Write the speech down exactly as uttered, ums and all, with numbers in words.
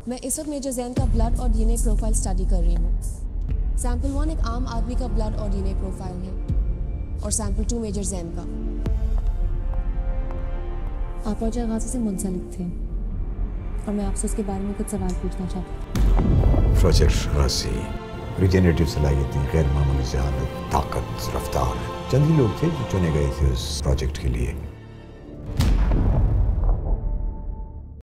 मैं इस वक्त मेजर जैन का ब्लड और डीएनए प्रोफाइल स्टडी कर रही हूँ। सैंपल वन एक आम आदमी का ब्लड और डीएनए प्रोफाइल है और सैंपल टू मेजर जैन का। आप वजह गाजी से मुंसलिक थे और मैं आपसे उसके बारे में कुछ सवाल पूछना चाहती हूँ। प्रोजेक्ट गाजी रिजेनरेटिव सलाहियतें, गैर मामूली जहालत, ताकत, रफ्तार, चंद ही लोग थे जो चुने गए थे उस प्रोजेक्ट के लिए।